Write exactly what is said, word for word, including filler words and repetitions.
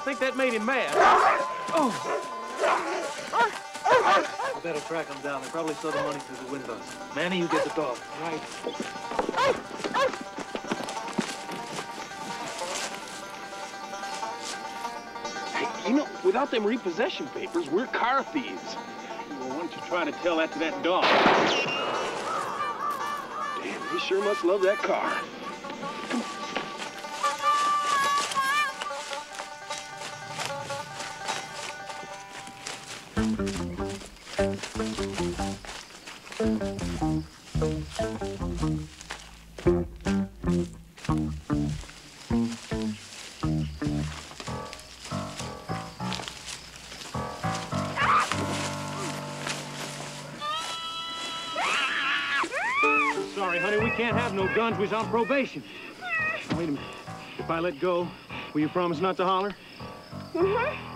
think that made him mad. Oh! I better track them down. They probably saw the money through the windows. Manny, you get the dog. Right. Hey, you know, without them repossession papers, we're car thieves. Well, why don't you try to tell that to that dog? Damn, he sure must love that car. Come on. Sorry, honey, we can't have no guns. We's on probation. Wait a minute. If I let go, will you promise not to holler? Mm-hmm.